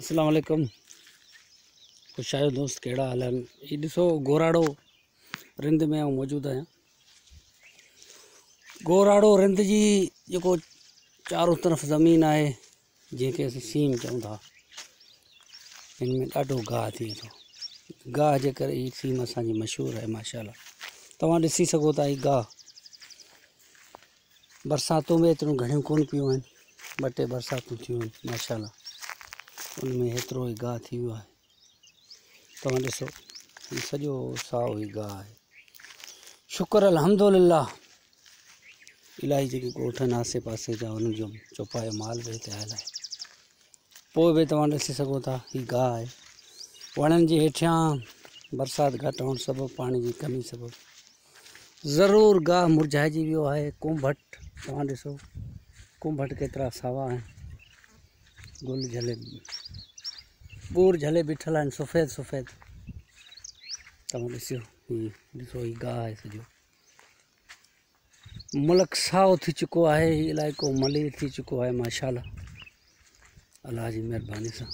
अस्सलाम वालेकुम। खुश आयो दोस्त, कहिड़ा हाल आहिनि? ये ॾिसो गोराड़ो रिंद में मौजूद आहियां। गोराड़ो रिंद जी जेको चारों तरफ़ ज़मीन आहे जंहिंखे असीं सीम चऊं था, हिन में ॾाढो गाह थिए थो। गाह जे करे ही सीम असांजी मशहूरु आहे माशाल्लाह। तव्हां ॾिसी सघो था, ही गाह बरसातूं में एतिरियूं घणियूं कोन पियूं आहिनि, ॿ टे बरसातूं थियूं आहिनि माशाल्लाह, उनमें हेतिरो ई गाह थी वियो आहे। तव्हां ॾिसो, ही सॼो साओ ई गाह आहे। शुक्र अल्हम्दुलिल्लाह, इलाही जेके ॻोठ आहिनि आसे पासे जा, उन्हनि जो चौपायो माल बि हिते आयल आहे। पोइ बि तव्हां ॾिसी सघो था, ही गाह आहे। वणनि जे हेठियां बरसाति घटि हुअण सबबु, पाणी जी कमी सबबु ज़रूरु गाह मुरझाइजी वियो आहे। कुंभट तव्हां ॾिसो, कुंभट केतिरा सावा आहिनि, गुल झले, ॿूर झले बीठल आहिनि, सफ़ेद सफ़ेद। तव्हां ॾिसो, ही गाह आहे सॼो। मुल्क साओ थी चुको आहे, ही इलाइक़ो मलीर थी चुको आहे माशाल्लाह। अलाह जी महिरबानी सां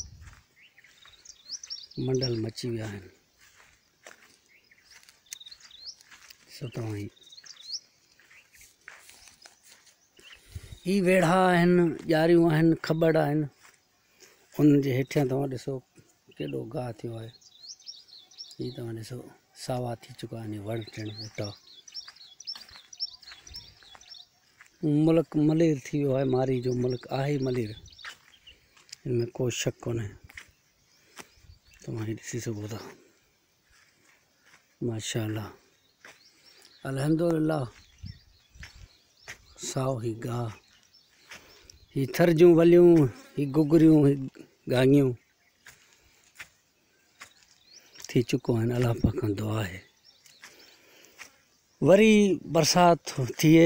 मंडल मची विया आहिनि। ॾिसो तव्हां, ही वेढ़ा आहिनि, ॼारियूं आहिनि, खॿड़ आहिनि, उन्हनि जे हेठियां तव्हां ॾिसो केॾो गाह थियो आहे। ही तव्हां ॾिसो, सावा थी चुका आहिनि वण टिण ॿूटा। मुल्क मलीर थी वियो आहे, मारी जो मुल्क आहे मलीर, हिन में को शक कोन्हे। तव्हां ही ॾिसी सघो था माशाल्लाह, अल्हम्दुलिल्लाह। साओ ही गाह, ही थरजूं वलियूं, ही गुगरियूं, ही गांगियूं थी चुको आहिनि। अलाह पाक खां दुआ आहे वरी बरसाति थिए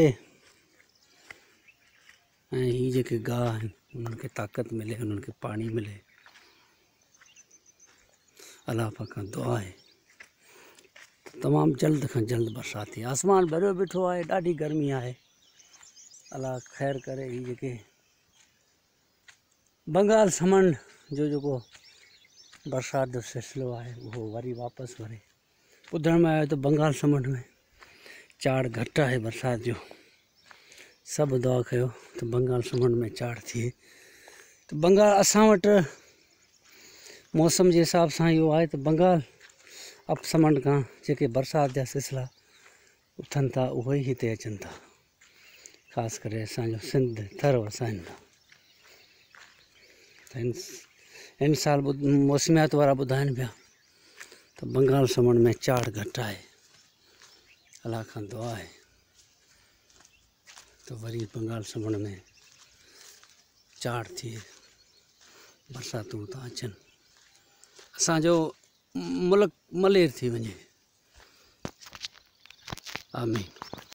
ऐं ही जेके गाह आहिनि उन्हनि खे ताक़त मिले, उन्हनि खे पाणी मिले। अलाह पाक खां दुआ आहे तमामु जल्द खां जल्द बरसाति थिए। आसमान भरियो बीठो आहे, ॾाढी गर्मी आहे। अलाह ख़ैर करे, ही जेके बंगाल समंड जो जेको बरसाति जो सिलसिलो आहे उहो वरी वापसि वरे। ॿुधण में आयो त बंगाल समंड में चाड़ घटि आहे बरसाति जो। सभु दुआ कयो त बंगाल समंड में चाड़ थिए। त बंगाल असां वटि मौसम जे हिसाब सां इहो आहे त बंगाल अप समंड खां जेके बरसाति जा सिलसिला उथनि था उहे ई हिते अचनि था, ख़ासि करे असांजो सिंध थर वसाइनि था। त हिन साल मौसमियात वारा ॿुधाइनि पिया त बंगाल समंड में चाड़ घटि आहे। अलाह खां दुआ आहे त वरी बंगाल समंड में चाड़ थिए, बरसातूं था अचनि, असांजो मुल्क मलीर थी वञे। आमीन।